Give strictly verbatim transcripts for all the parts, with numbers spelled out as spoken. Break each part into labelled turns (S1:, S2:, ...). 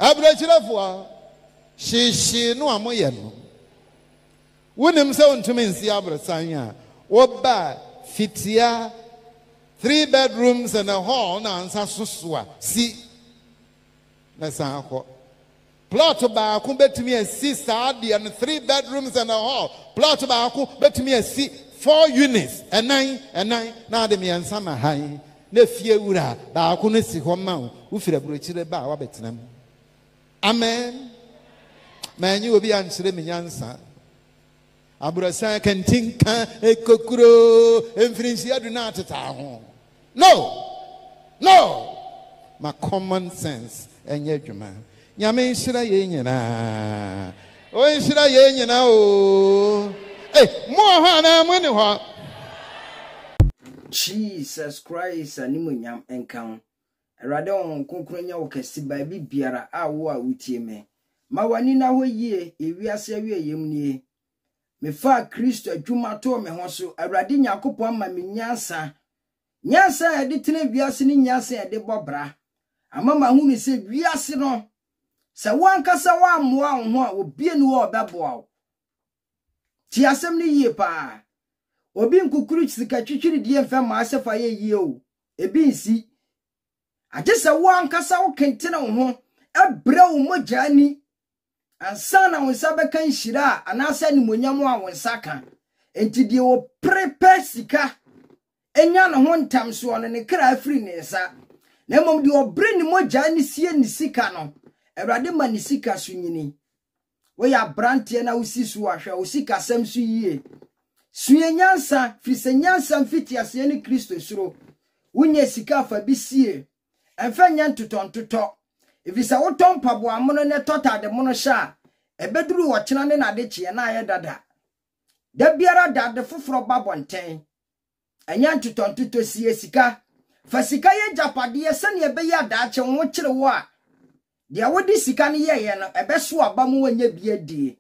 S1: Abrachilafwa, she she no amoyano. Wouldn't say to me, see Abrasanya, what bad, fitia, three bedrooms and a hall, now, Sasuswa, see. That's how. Plot about who bet me a see Saudi and three bedrooms and a hall. Plot about who bet me a see four units, and nine, and nine, now the me and summer high. Ne fear ura, ba couldn't see one mount, who feel a brochure about Betnam. Amen. Man, you will be answering me, answer. Abrasa can think a cocro and finish the not at home. No, no, my common sense and yet you man. Yamin should I yen na? Oh, should I yen now? Eh, more hana money.
S2: Jesus Christ, and Nimunyam encounter. Radon Kunkrenya Okesi by Bibiara, a war with me. Mawanina ho ye, if we are saving ye. Me fa Christo Jumato me hoso, a radinya coupon my minyansa. Nyansa, a ditine biasini nyansa de bobra. A mamma whom is a biasino. Sa one cassa one more will be no babbow. Tiasem ye pa. Obin kukurich the kachichiri dear fam myself a ye o. E bin si. I just a one cassa can tell home. A brow mojani. And son and Sabakan Shira, and I send Munyamwa when Saka. And to the prepare sika. And yan one time swan and a cry free nessa. Nemom do bring mojani see and sikano. A radimani sika swingini. We are branty and I will see swasha, will seek a sem suye. Suyansa, Frisenyansa, Fitias, any Christo sro. Unye sika for bisie. And Fanyan to ton to talk. If it's a autumn pabo, I'm on a tota the monosha. A bedroom watching an adichi and I dada. The beera dad the fufro babon ten. And yan to ton to see a sika. For sikaya japadia, send ye beya dach and watch the war. There would this sikani ye and a beswa bamu when ye be a day.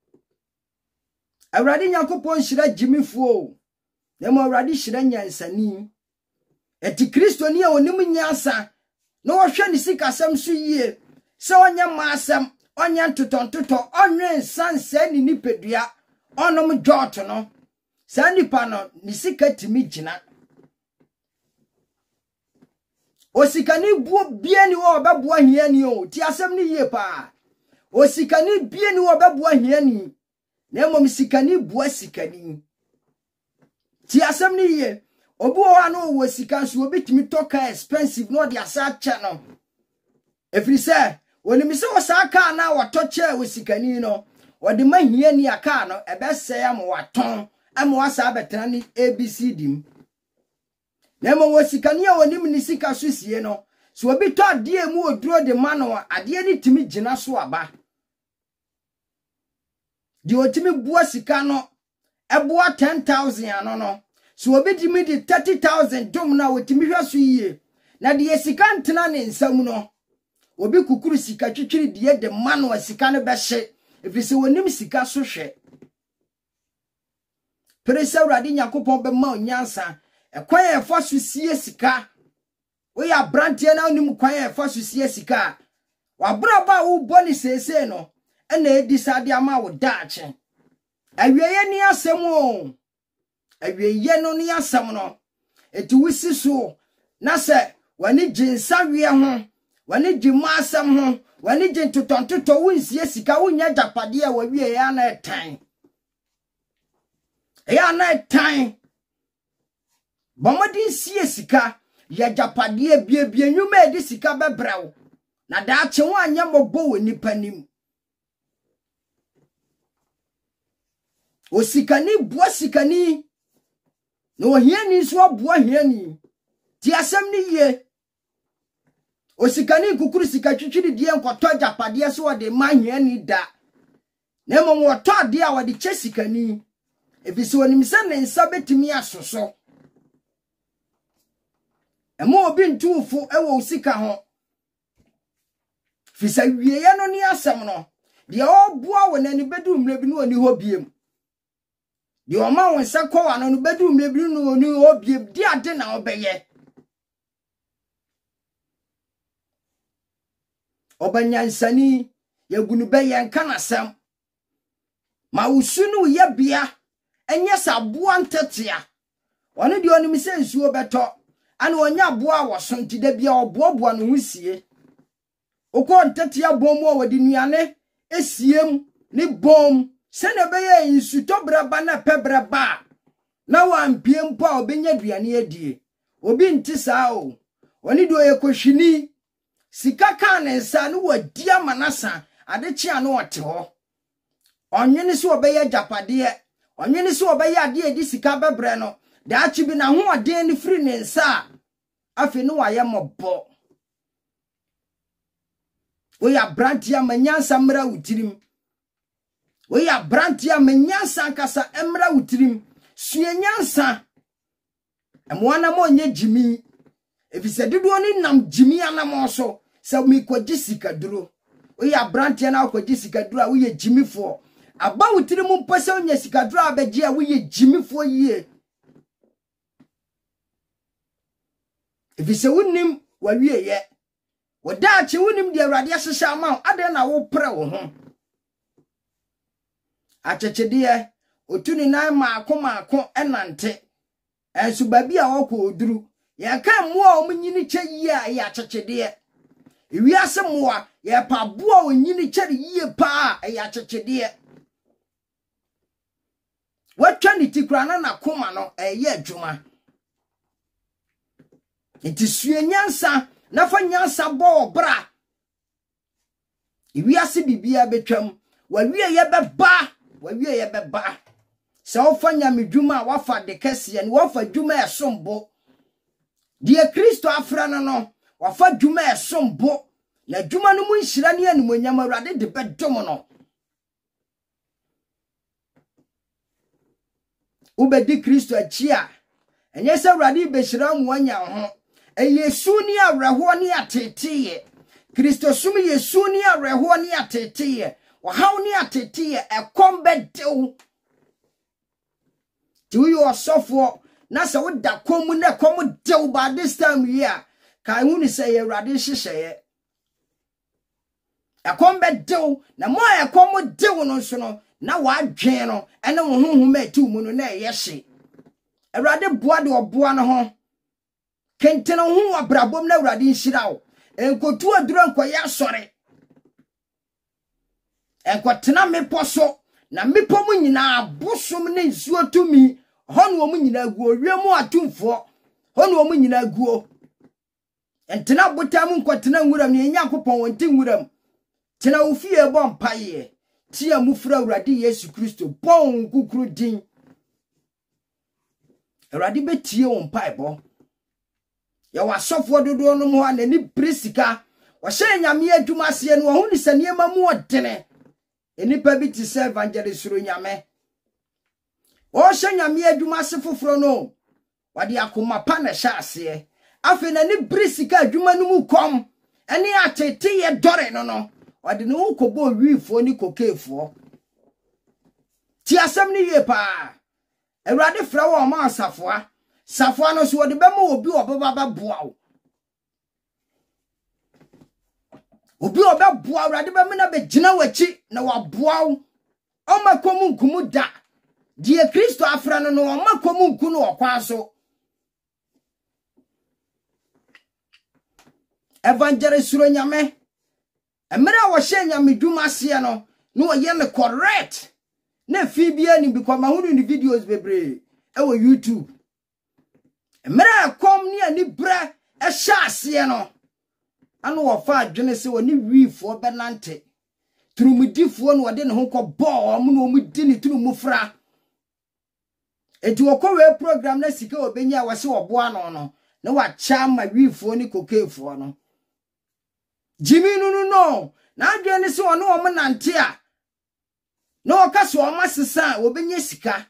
S2: A radin yakupon shira Jimmy Fo. Nemo radishiranya and sani. Et Christo near Onimunyasa. No ocean sika some su ye. So on your massam, on yan to ton to to, on rain, sun, sandy nipedia, on um jortono. Sandy pano, nisika to me jina. O sikani bu bieni o babua hieni o, tiasem ni ye pa. O sikani bieni o babua hieni. Nemo misikani bua sikani. Tiasem ni ye. Obu ano wo sika so obetimi toka expensive no dia sa channel. Every say, when me say wo sa car na wo toche wo sikani no, wo de mahia ni aka no e be say am waton, am wasa betena ni A B C dim. Na mo wo sikani a wonim ni sika so sie no, so obi to ade mu oduro de mano ade ni timi gina so aba. Di otimi bua sika no, e bua ten thousand ano no. So obedi me di thirty thousand dom na wotimi hwa so yie na de sika ntena ne nsam no obi kukuru sika twitwiri de de mano a sika no be hye efise wonim sika so hwe presa urade nyakopon be ma onyansa e kwan e fa so sie sika we ya brantie na onim kwan e fa so sie sika wa braba wo boni sese no e na edi sade ama wo daache awieye ni asem o awie ye no ne asam no eti wisi so na se wani jinsa wie ho wani jima asam ho wani jin totontoto wunsie sika wunya japade a wawie ya na etan ya na etan bomodin sie sika ya japade bie bie nwuma edi sika bebrawo na da che ho anya mobo woni panim o sikani bua sikani no hiani so aboa hiani ti asem ni ye o sikani kukuru sika twitwiri die nkoto japade so wode ma hiani da na mo woto ade a wode che sikani ebisi wonim se ne nsa betimi asoso emo obi ntuufo ewo sika ho fisa wie ye no ni asem no de oboa wonani bedu mre bi no oni ho biem di o ma won se kwa no no bedu mebiri no ni obie di ade na obeye obanyansani yegunu be yenka nasem ma usunu ye bia enye saboa ntetea one de onim se nsuo beto ana onya boa woso ntide bia oboaboa no husie okọ ntetea bomu awadi nuane esiem ni bom se na be ye nsuto braba na pebraba na wampie mpo a obenya duane adie obi nti saa o oni do ye kohwini sika ka ne nsa no wadi amanasa adechi ano ote ho onwene se obeye japade onwene se obeye ade edi sika bebre no daachi bi na ho oden ni free ne nsa afi no waye mobo we ya brantia manyansa mra utirim we ya brantia manyansa kasa emra utirim suenyansa emwana mo nye jimi efise dodo ni nam jimi anam so se mi kwaji sikaduro we ya brantia na kwaji sikaduro a we ye jimifo aba utirim mpose onye sikaduro abeje a we ye jimifo yie efise wonim wawie ye wadachi wonim de awrade ahyehyɛ ama ade na wo pre wo ho achechede otuni nan maako maako enante ensu babi a wokɔ oduru ye kan moa o mnyini kye yie a ye achechede ewi ase moa ye pa boa o nyini kye yie pa a ye achechede watwa ni tikura na nakoma no eye adwuma enti suenyansa na fa nyansa bo bra ewi ase bibia betwam wawie ye beba wawie ye beba se ofa nyamedwuma wafa de kese ne wafa dwuma esombo de Kristo afra no no wafa dwuma esombo na dwuma no mu nhira ne animonyam awrade de bedom no ubedi Kristo achia enye se awrade behira mu anya ho Yesu ni awreho ni ateteye Kristo sum Yesu ni awreho ni ateteye wa haw ni ateteye ekombe dew ti wo osofo na se wo da komu na komu dew ba this time here kai hu ni se ye awrade hyehyeye ekombe dew na mo ekomu dew no so no na wa adwen no ene wo honhom atu mu no na ye hye awrade boa de oboa no ho kentena hu abrabom na awrade nhirawo enkotu aduro enkoya asore enkotena meposo na mepo mu nyina abosom ne nsuo tumi hono mu nyina guo wiemu atumfo hono mu nyina guo entena botam nkotena nwuram ne Yakobon wonti nwuram tena ofie bo mpaye tia mufura awrade Yesu Kristo bon kukuru din awrade betie won mpaebo ya wasofo dodo no mo anani prisika wa hye nyame adwuma ase no ho ni saniema mu odene enipa bi ti se evangelist ro nyame o hye nyame adwuma ase foforo no wade akoma pa na hye ase afi na ni prisika adwuma no mu kom eni atete ye dore no no wade no kobo wifo ni kokefo ti asem ni ye pa awrade fra wo ma asafoa Safwa no so de bema obi obaba boa wo obi oba boa awrade bema na begina wachi na waboa wo omakomu nkumu da die Kristo afra no no omakomu nku no okwa so evangelist ro nyame emra wo hye nyame dwuma ase no no ye me correct na fi bia ni bikwa ma hunu ni videos bebre e wo YouTube Mera kom ni ani bra e hya ase no anu wo fa adwene se woni wifo benante turumudifo no wode ne ho kɔ bɔ mu no mu di ni turumufra enti wo kɔ we program na sika obenya wo se wo boa no no na wa cha ma wifo ni kokefo no jimi nunu no na adwene se wo no wo nante a na wo ka so wo masesa obenya sika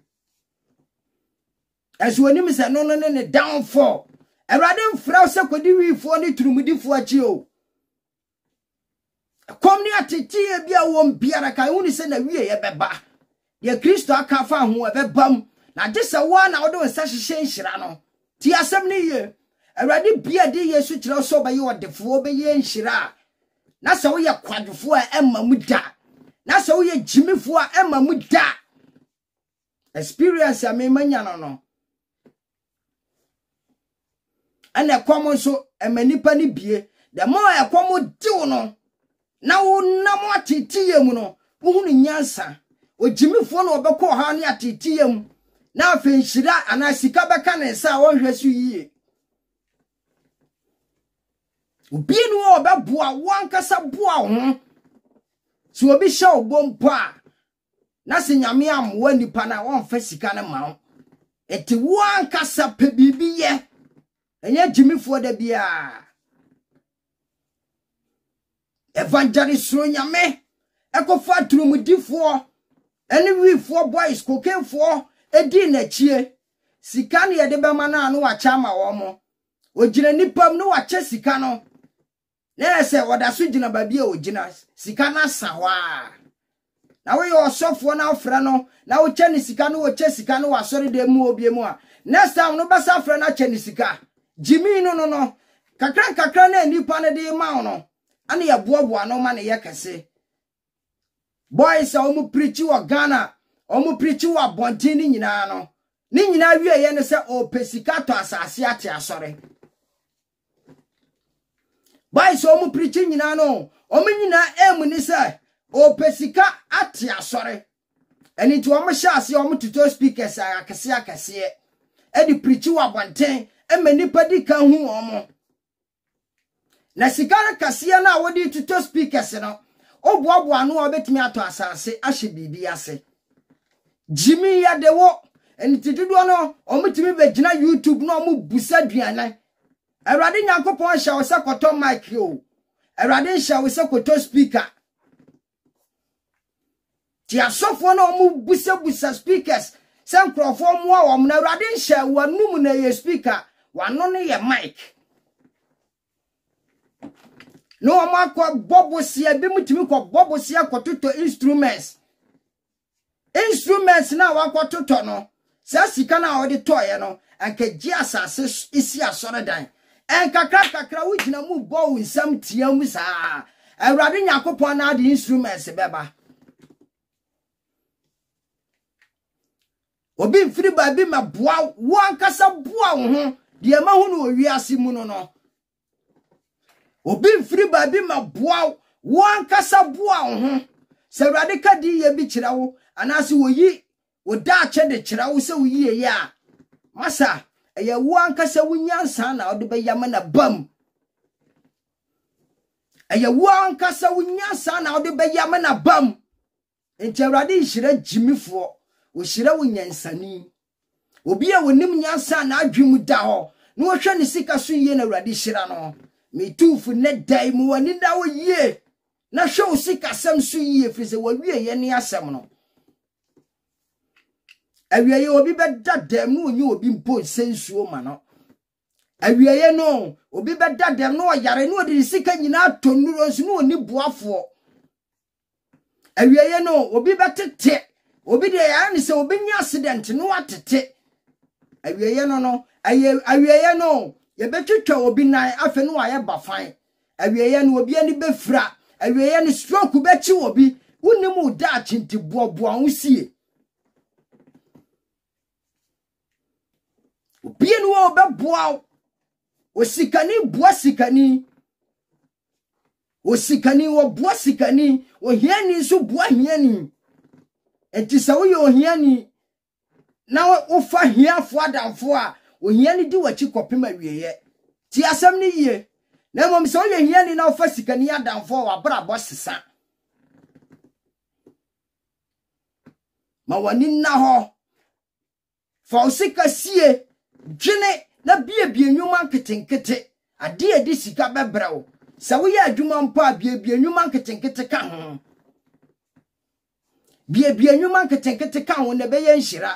S2: as when him say no no no downfall awrade mfra se kodi wifo ni turumudifo achi o kom ni atete bia wo mbiara kai hu ni se na wie ye beba ye Kristo aka fa ho ebebam na de se wo na wo de nsa hyehye nhira no ti asem ni ye awrade bia de Yesu kire so ba ye odefo be ye nhira na se wo ye kwadwofo a emma mu da na se wo ye jimifo a emma mu da experience ame manya no no ana kwamo so emanipa ni bie the more akwamo diwo no na wo nam atitiye mu no wo hunu nyansa ojimifo no obekọ ha ne atitiye mu na afenhyira ana sika beka ne nsa wo hwe so yiye obi no obeboa wankasa boa ho so obi hye obompo a na se nyame amwa nipa na won fa sika ne ma eti wankasa pe bibi ye enye jimifo da bia evangelist ro nyame ekofa turumudifo eni wifo boys kokenfo edi na chie sika ne yede bema na no wacha ma wo mo ogina nipam no wache sika no na se wodaso gina babia ogina sika na sawa na we osofo na afra no na wo che ni sika no wo che sika no wasori de mu obie mu a next time no basa afra na che ni sika jimi no no no kakra kakra na nipa ne de ma no ane ya boaboa no ma ne yakase boys a omu preachi wa Ghana omu preachi wa bontin ni nyina no ni nyina wie ye ne se o pesika to asase ate asore boys omu preachi nyina no omu nyina emu ni se o pesika ate asore eni to omu sha ase omu tuto speakers akase akase e di preachi wa bontin e manipa di kan hu omu na sika kase na wodi tuto speakers no obuabu anu obetimi ato asase ahye bibi ase jimi ya dewo entitudo no omutimi begina YouTube no omu busa duane awrade nyankopon hya wo se koto mic o awrade hya wo se koto speaker ti asofo no omu busa busa speakers se nkrofo mu a wo na awrade hya wanum na ye speaker wano ne ye mic no amakwa bobosia bi mutimi ko bobosia kototo instruments instruments na wakototo no sa sika na odi toye no anka gi asase isi asore dan enka kra kakra wugina mu bo nsam tiam sa awrade nyakopon na adi instruments beba obi mfiri ba bi ma boa wankasa boa wo ho de ma hu no wiase mu no no obi mfiri ba bi ma boa wankasa boa wo ho se awrade ka di ye bi kira wo anase wo yi wo da che de kira wo se wo yi ye a masa eye wankasa wo nyansa na ode be yama na bam eye wankasa wo nyansa na ode be yama na bam enti awrade nhira jimifo wo hira wo nyansani obi a wonim nyansa na adwemu da ho na wo hwe ne sika so yiye na awrade hira no me tufu ne dai mu wani da wo yie na hwe wo sika sam so yie frize wo wie ye ne asem no awieye obi be dadam no onyi obi mpo sensuo ma no awieye no obi be dadam no yare no odi sika nyina tonuro nso no oni boafo awieye no obi be tete obi de ya ne se obi nya accident no atete awieye no no aye awieye no ye betwetwa obi nan afa no aye bafan awieye no obi ani befra awieye no stroke bechi obi unimu da chinti bobo an sie obi enu obeboa osikani boa sikani osikani wo boa sikani ohiani so boa hiani entisa wo ye ohiani na ofa hiafo adamfo a ohiani di wachi kopema wieye ti asem ni ye na mom so ye hiani na ofa sikani adamfo wa bra bosesa ma wani na ho fa osika sie dwene na bie bie nwuma nketenkete ade edi sika bebrɛw sa wo ye adwuma mpa bie bie nwuma nketenkete ka ho bie bie nwuma nketenkete ka ho ne be ye nhira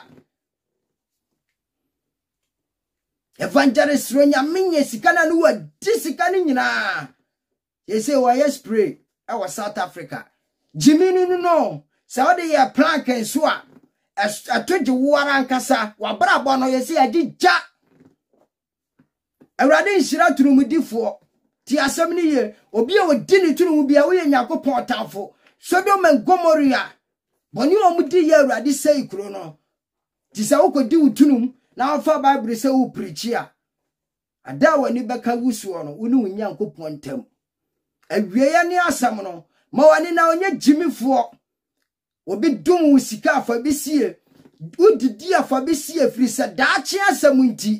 S2: evangelist ronya menye sika na no wadi sika ni nyina ye say wa ye spray e wa South Africa jimi ni no sa wo de ye plank enso a atoje wara nkasa wa brabo no ye say agija awrade nhira turumudifo ti asem ni ye obi a wodi ni tunu bia wo ye Nyankopon tamfo Sodom and Gomorrah boni omudi ye Awurade sei kuro no ti sa wo kodi utunum na afa Bible se wo preach a ada wani beka wusuo no wo ni Nyankopon tam awie ya ni asam no ma wani na onye jimifo obi dum wo sika afa besie udidi afa besie firi se daachi asam nti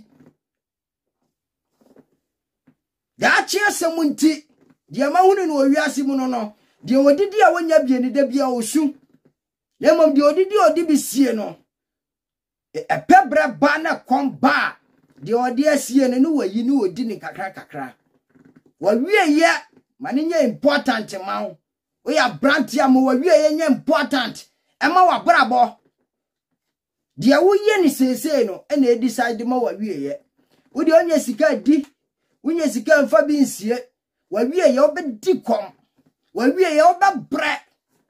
S2: daachi asam nti dia ma hunu no wiase mu no no dia odidi a wonya bie ni da bia osu lemom dia odidi odi besie no epebra ba na komba dia odi asie no no wayi no odi ni kakra kakra wa wie ye mane nya important ma wo we ya brand ya mo wa wie ye nya important e ma wa brabo dia wo ye ni sese no e na decide ma wa wie ye wo dia onya sika di wonya sika mfa bi nsie wa wie ye obedi kom wa wie ye obebre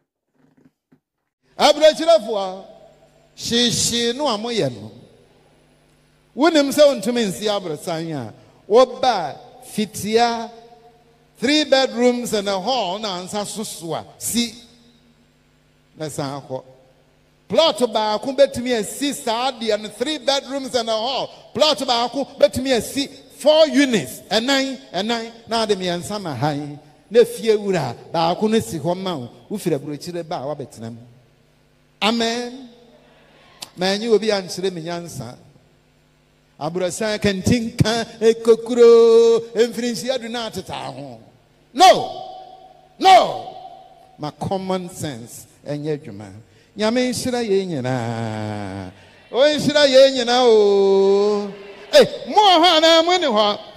S1: abrachirafo shishi no amoye no wonim se ontumi nsi abrasan a woba fitia three bedrooms and a hall na ansa sosoa si na san ko plot ba ko betumi asi saade and three bedrooms and a hall plot ba ko betumi asi four units enan enan na de me ansa ma han na fie wura ba ko no si ho ma wo fira brochire ba wa betenam amen manyi obi anchire me nyansa abrasan kantinka ekokuro emfirinsi adu na ateta ho no no my common sense enye dwuma nyame nhira ye nyina o nhira ye nyina o eh mo ha na mo ni ho